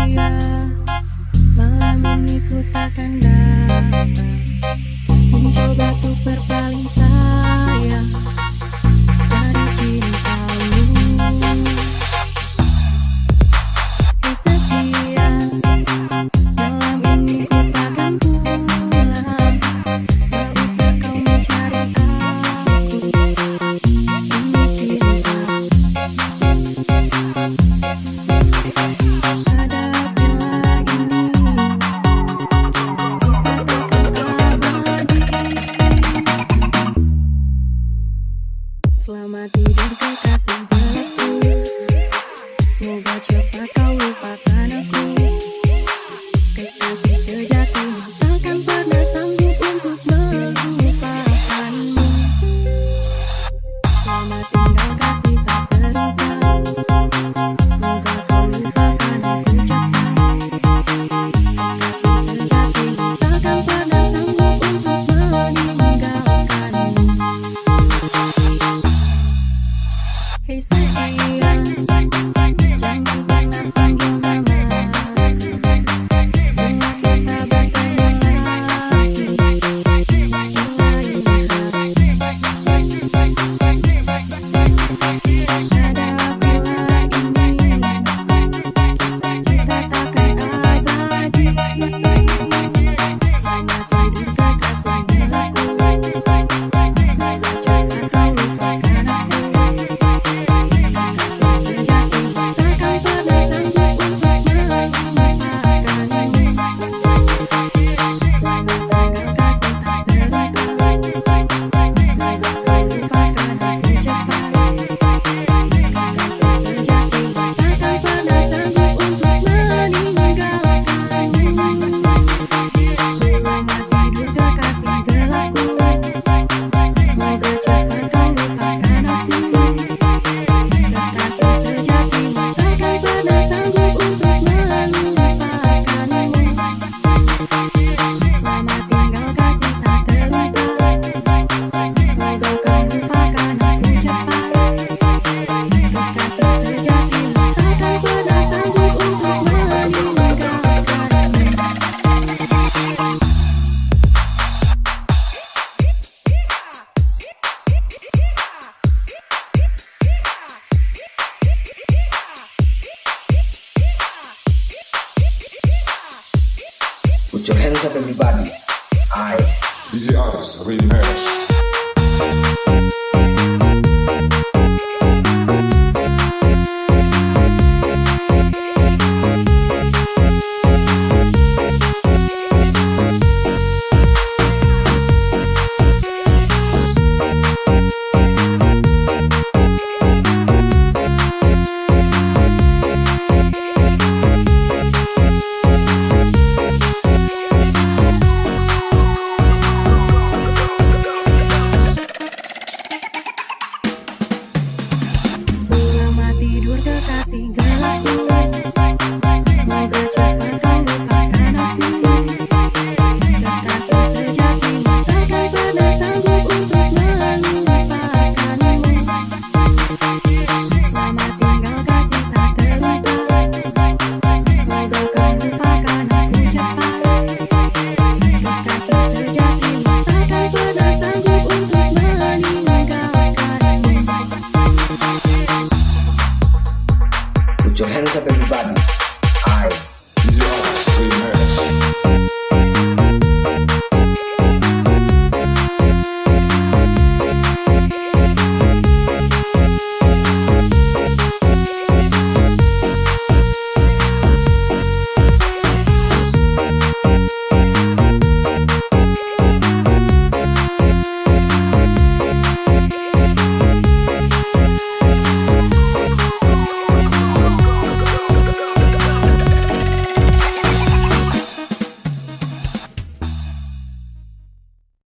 setia, malam ini ku takkan datang mencoba untuk berpaling sayang dari cintamu. Hei setia, malam ini ku takkan pulang, tak usah kau mencari aku demi cinta. Selamat tidur kekasih gelapku, semoga cepat kau lupakan aku. Kekasih sejatimu takkan pernah sanggup untuk melupakanmu. Selamat tinggal kasih tak terluka, semoga kau lupakan aku cepat. Kekasih sejatimu takkan pernah sanggup untuk meninggalkanmu. Hei sayang, jangan pernah panggil namaku, bila kita bertemu lagi di lain hari. Hadapilah ini, kisah kita takkan abadi. Selamat tidur kekasih gelapku, semoga cepat kau lupakan aku. Put your hands up, everybody. I DJ Aras Remix. Tidur kekasih gelapku, semoga cepat kau lupakan aku. Kekasih sejatimu takkan pernah sanggup untuk melupakanmu. Selamat tinggal kasih tak terluka, semoga kau lupakan aku cepat. Kekasih sejatimu takkan pernah sanggup untuk meninggalkanmu. put your hands up, everybody. I DJ Aras Remix.